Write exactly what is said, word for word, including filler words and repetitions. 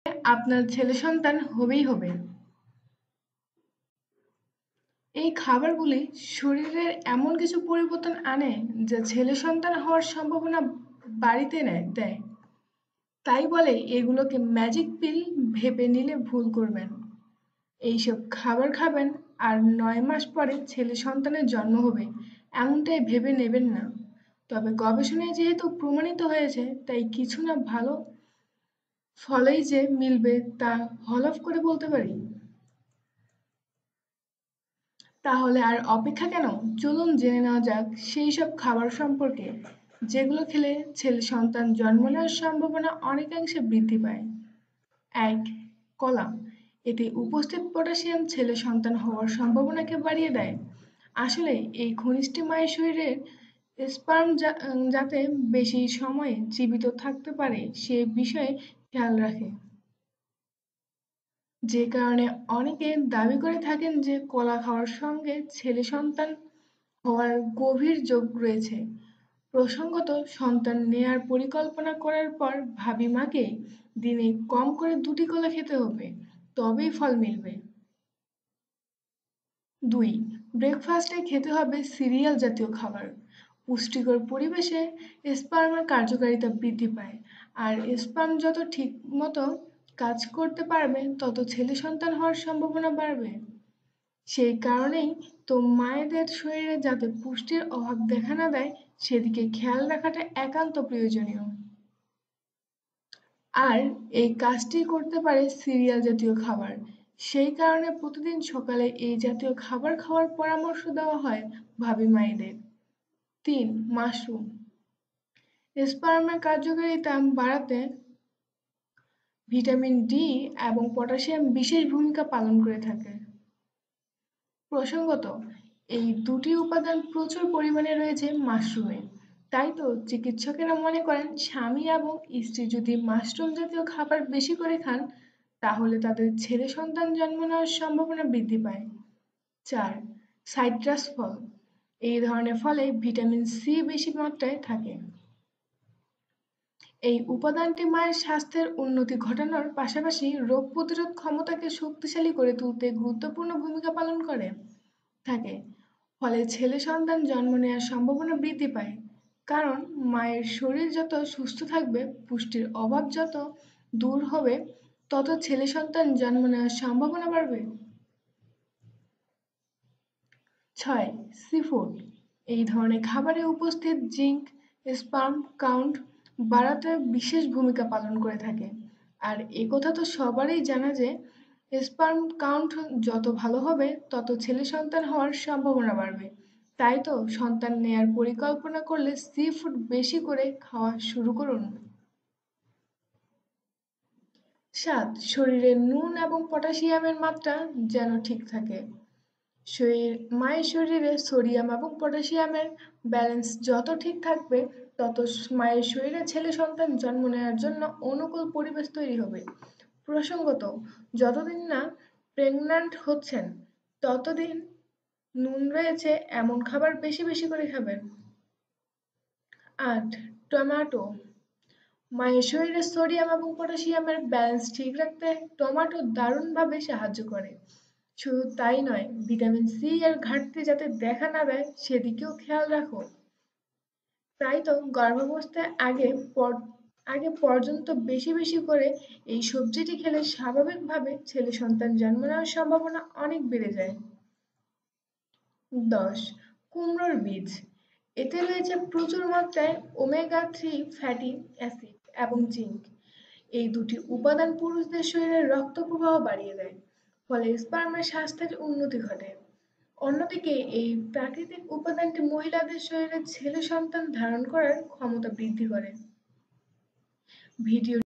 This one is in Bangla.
আপনার ছেলে সন্তান হবেই হবে। এই খাবারগুলি শরীরের এমন কিছু পরিবর্তন আনে যা ছেলে সন্তান হওয়ার সম্ভাবনা বাড়িতে নেয় দেয়। তাই বলে এগুলোকে ম্যাজিক পিল ভেবে নিলে ভুল করবেন। এইসব খাবার খাবেন আর নয় মাস পরে ছেলে সন্তানের জন্ম হবে এমনটাই ভেবে নেবেন না। তবে গবেষণায় যেহেতু প্রমাণিত হয়েছে তাই কিছু না ভালো ফলেই যে মিলবে তা হলফ করে বলতে পারি। তাহলে আর অপেক্ষা কেন? চলুন জেনে নেওয়া যাক সেই সব খাবার সম্পর্কে যেগুলো খেলে ছেলে সন্তান জন্ম নেওয়ার সম্ভাবনা অনেকাংশে বৃদ্ধি পায়। এক, কলা। এতে উপস্থিত পটাশিয়াম ছেলে সন্তান হওয়ার সম্ভাবনাকে বাড়িয়ে দেয়। আসলে এই খনিজটি মায়ের শরীরের স্পার্ম যাতে বেশি সময় জীবিত থাকতে পারে সে বিষয়ে খেয়াল রাখে। যে কারণে অনেকে দাবি করে থাকেন যে কলা খাওয়ার সঙ্গে ছেলে সন্তান হওয়ার গভীর যোগ রয়েছে। প্রসঙ্গত, সন্তান নেয়ার পরিকল্পনা করার পর ভাবি মাকে দিনে কম করে দুটি কলা খেতে হবে, তবেই ফল মিলবে। দুই, ব্রেকফাস্টে খেতে হবে সিরিয়াল জাতীয় খাবার। পুষ্টিকর পরিবেশে স্পার্মের কার্যকারিতা বৃদ্ধি পায়, আর স্পার্ম যত ঠিকমতো কাজ করতে পারবে তত ছেলে সন্তান হওয়ার সম্ভাবনা বাড়বে। সেই কারণেই তো মায়েদের শরীরে যাতে পুষ্টির অভাব দেখা না দেয় সেদিকে খেয়াল রাখাটা একান্ত প্রয়োজনীয়। আর এই কাজটি করতে পারে সিরিয়াল জাতীয় খাবার। সেই কারণে প্রতিদিন সকালে এই জাতীয় খাবার খাওয়ার পরামর্শ দেওয়া হয় ভাবি মায়েদের। তিন, মাশরুম। স্পার্মের কার্যকারিতা বাড়াতে ভিটামিন ডি এবং পটাশিয়াম বিশেষ ভূমিকা পালন করে থাকে। প্রসঙ্গত, এই দুটি উপাদান প্রচুর পরিমাণে রয়েছে মাশরুমে। তাই তো চিকিৎসকেরা মনে করেন স্বামী এবং স্ত্রী যদি মাশরুম জাতীয় খাবার বেশি করে খান তাহলে তাদের ছেলে সন্তান জন্ম নেওয়ার সম্ভাবনা বৃদ্ধি পায়। চার, সাইট্রাস ফল। এই ধরনের ফলে ভিটামিন সি বেশি মাত্রায় থাকে। এই উপাদানটি মায়ের স্বাস্থ্যের উন্নতি ঘটানোর পাশাপাশি রোগ প্রতিরোধ ক্ষমতাকে শক্তিশালী করে তুলতে গুরুত্বপূর্ণ ভূমিকা পালন করে থাকে। ফলে ছেলে সন্তান জন্ম নেওয়ার সম্ভাবনা বৃদ্ধি পায়। কারণ মায়ের শরীর যত সুস্থ থাকবে, পুষ্টির অভাব যত দূর হবে, তত ছেলে সন্তান জন্ম নেওয়ার সম্ভাবনা বাড়বে। ছয়, সিফুড। এই ধরনের খাবারে উপস্থিত জিঙ্ক স্পার্ম কাউন্ট বাড়াতে বিশেষ ভূমিকা পালন করে থাকে। আর একথা তো সবারই জানা যে স্পার্ম কাউন্ট যত ভালো হবে তত ছেলে সন্তান হওয়ার সম্ভাবনা বাড়বে। তাই তো সন্তান নেয়ার পরিকল্পনা করলে সি ফুড বেশি করে খাওয়া শুরু করুন। সাত, শরীরে নুন এবং পটাশিয়ামের মাত্রা যেন ঠিক থাকে। শরীর মায়ের শরীরে সোডিয়াম এবং পটাশিয়ামের ব্যালেন্স যত ঠিক থাকবে তত মায়ের শরীরে ছেলে সন্তান জন্ম নেওয়ার জন্য অনুকূল পরিবেশ তৈরি হবে। প্রসঙ্গত, যতদিন না প্রেগন্যান্ট হচ্ছেন ততদিন নুন রয়েছে এমন খাবার বেশি বেশি করে খাবেন। আট, টমেটো। মায়ের শরীরে সোডিয়াম এবং পটাশিয়ামের ব্যালেন্স ঠিক রাখতে টমেটো দারুণভাবে সাহায্য করে। শুধু তাই নয়, ভিটামিন সি এর ঘাটতি যাতে দেখা না দেয় সেদিকেও খেয়াল রাখো। তাই তো গর্ভাবস্থায় আগে পর আগে পর্যন্ত বেশি বেশি করে এই সবজিটি খেলে স্বাভাবিকভাবে ছেলে সন্তান জন্ম নেওয়ার সম্ভাবনা অনেক বেড়ে যায়। দশ, কুমড়োর বীজ। এতে রয়েছে প্রচুর মাত্রায় ওমেগা থ্রি ফ্যাটি অ্যাসিড এবং জিঙ্ক। এই দুটি উপাদান পুরুষদের শরীরে রক্ত প্রবাহ বাড়িয়ে দেয়, ফলে স্পার্মের স্বাস্থ্যের উন্নতি ঘটে। অন্যদিকে এই প্রাকৃতিক উপাদানটি মহিলাদের শরীরে ছেলে সন্তান ধারণ করার ক্ষমতা বৃদ্ধি করে। ভিডিও